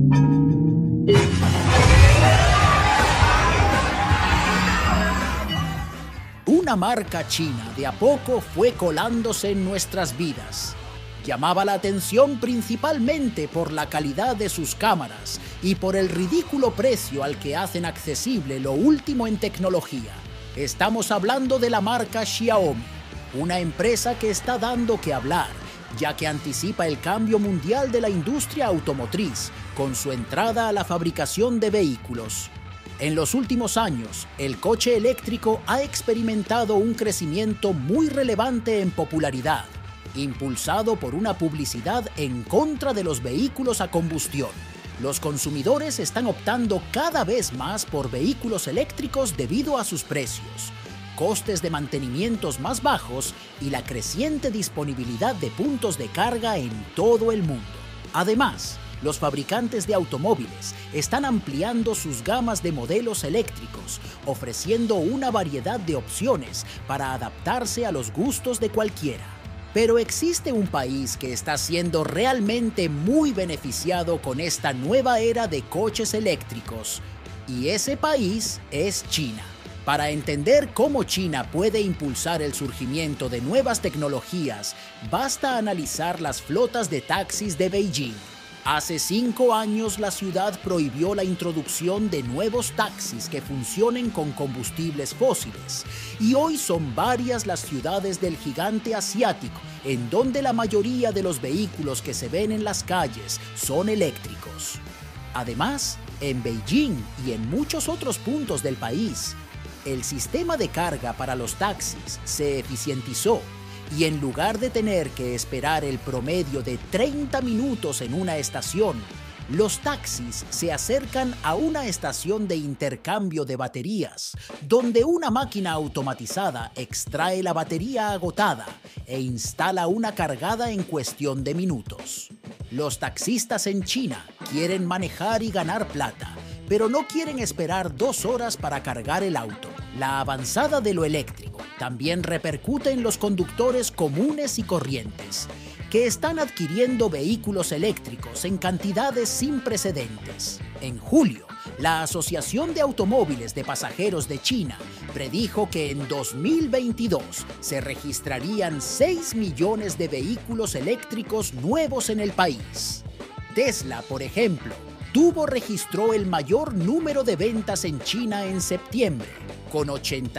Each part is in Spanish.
Una marca china de a poco fue colándose en nuestras vidas. Llamaba la atención principalmente por la calidad de sus cámaras y por el ridículo precio al que hacen accesible lo último en tecnología. Estamos hablando de la marca Xiaomi, una empresa que está dando que hablar, ya que anticipa el cambio mundial de la industria automotriz con su entrada a la fabricación de vehículos. En los últimos años, el coche eléctrico ha experimentado un crecimiento muy relevante en popularidad, impulsado por una publicidad en contra de los vehículos a combustión. Los consumidores están optando cada vez más por vehículos eléctricos debido a sus precios, costes de mantenimientos más bajos y la creciente disponibilidad de puntos de carga en todo el mundo. Además, los fabricantes de automóviles están ampliando sus gamas de modelos eléctricos, ofreciendo una variedad de opciones para adaptarse a los gustos de cualquiera. Pero existe un país que está siendo realmente muy beneficiado con esta nueva era de coches eléctricos, y ese país es China. Para entender cómo China puede impulsar el surgimiento de nuevas tecnologías, basta analizar las flotas de taxis de Beijing. Hace 5 años la ciudad prohibió la introducción de nuevos taxis que funcionen con combustibles fósiles, y hoy son varias las ciudades del gigante asiático en donde la mayoría de los vehículos que se ven en las calles son eléctricos. Además, en Beijing y en muchos otros puntos del país, el sistema de carga para los taxis se eficientizó, y en lugar de tener que esperar el promedio de 30 minutos en una estación, los taxis se acercan a una estación de intercambio de baterías, donde una máquina automatizada extrae la batería agotada e instala una cargada en cuestión de minutos. Los taxistas en China quieren manejar y ganar plata, pero no quieren esperar 2 horas para cargar el auto. La avanzada de lo eléctrico también repercute en los conductores comunes y corrientes, que están adquiriendo vehículos eléctricos en cantidades sin precedentes. En julio, la Asociación de Automóviles de Pasajeros de China predijo que en 2022 se registrarían 6 millones de vehículos eléctricos nuevos en el país. Tesla, por ejemplo, registró el mayor número de ventas en China en septiembre, con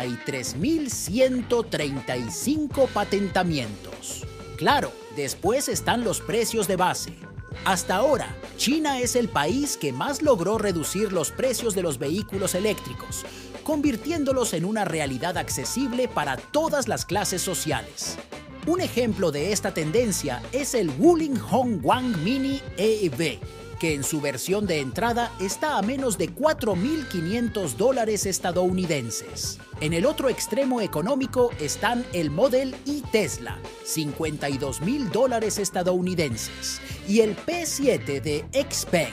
83.135 patentamientos. Claro, después están los precios de base. Hasta ahora, China es el país que más logró reducir los precios de los vehículos eléctricos, convirtiéndolos en una realidad accesible para todas las clases sociales. Un ejemplo de esta tendencia es el Wuling Hongguang Mini EV, que en su versión de entrada está a menos de $4.500 estadounidenses. En el otro extremo económico están el Model Y Tesla, $52.000 estadounidenses, y el P7 de XPeng,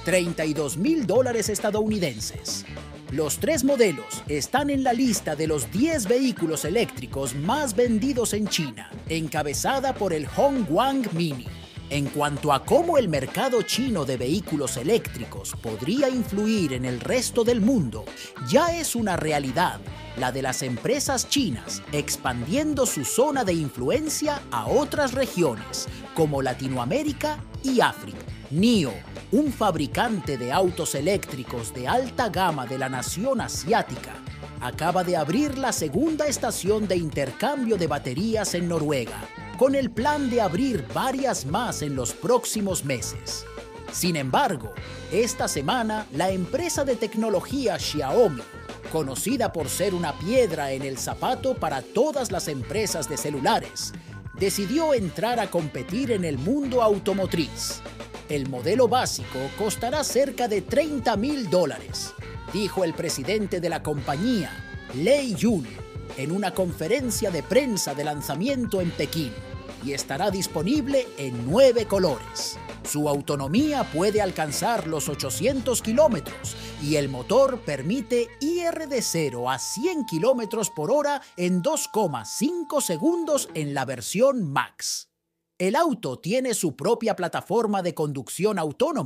$32.000 estadounidenses. Los 3 modelos están en la lista de los 10 vehículos eléctricos más vendidos en China, encabezada por el Hongguang Mini. En cuanto a cómo el mercado chino de vehículos eléctricos podría influir en el resto del mundo, ya es una realidad la de las empresas chinas expandiendo su zona de influencia a otras regiones, como Latinoamérica y África. NIO, un fabricante de autos eléctricos de alta gama de la nación asiática, acaba de abrir la segunda estación de intercambio de baterías en Noruega, con el plan de abrir varias más en los próximos meses. Sin embargo, esta semana la empresa de tecnología Xiaomi, conocida por ser una piedra en el zapato para todas las empresas de celulares, decidió entrar a competir en el mundo automotriz. El modelo básico costará cerca de $30.000, dijo el presidente de la compañía, Lei Jun, en una conferencia de prensa de lanzamiento en Pekín, y estará disponible en 9 colores. Su autonomía puede alcanzar los 800 kilómetros y el motor permite ir de 0 a 100 kilómetros por hora en 2,5 segundos en la versión Max. El auto tiene su propia plataforma de conducción autónoma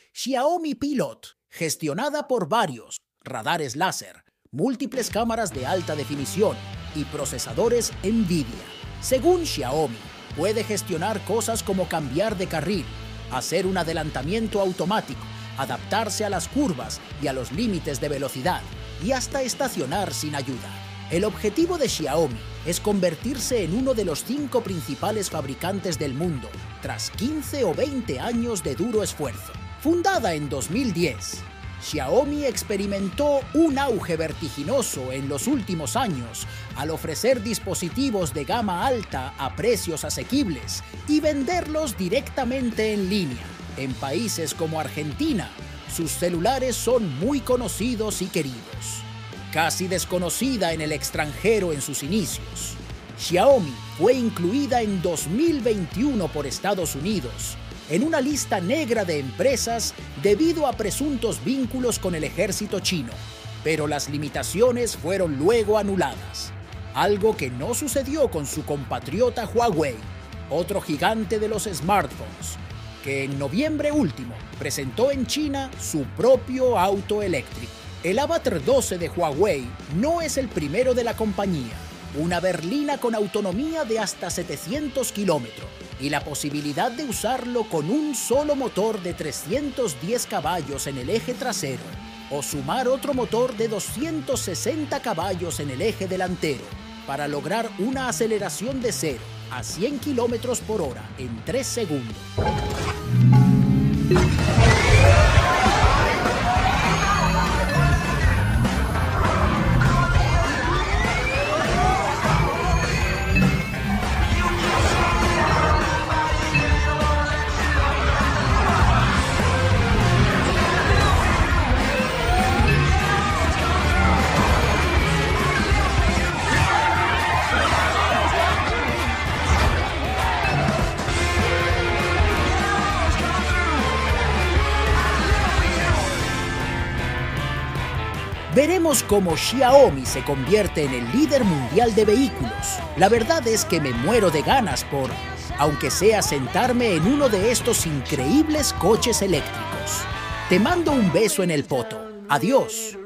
Xiaomi Pilot, gestionada por varios radares láser, múltiples cámaras de alta definición y procesadores NVIDIA. Según Xiaomi, puede gestionar cosas como cambiar de carril, hacer un adelantamiento automático, adaptarse a las curvas y a los límites de velocidad, y hasta estacionar sin ayuda. El objetivo de Xiaomi es convertirse en uno de los 5 principales fabricantes del mundo, tras 15 o 20 años de duro esfuerzo. Fundada en 2010, Xiaomi experimentó un auge vertiginoso en los últimos años al ofrecer dispositivos de gama alta a precios asequibles y venderlos directamente en línea. En países como Argentina, sus celulares son muy conocidos y queridos. Casi desconocida en el extranjero en sus inicios, Xiaomi fue incluida en 2021 por Estados Unidos en una lista negra de empresas debido a presuntos vínculos con el ejército chino, pero las limitaciones fueron luego anuladas, algo que no sucedió con su compatriota Huawei, otro gigante de los smartphones, que en noviembre último presentó en China su propio auto eléctrico. El Avatar 12 de Huawei no es el primero de la compañía, una berlina con autonomía de hasta 700 kilómetros y la posibilidad de usarlo con un solo motor de 310 caballos en el eje trasero o sumar otro motor de 260 caballos en el eje delantero para lograr una aceleración de 0 a 100 kilómetros por hora en 3 segundos. Veremos cómo Xiaomi se convierte en el líder mundial de vehículos. La verdad es que me muero de ganas por, aunque sea sentarme en uno de estos increíbles coches eléctricos. Te mando un beso en el poto. Adiós.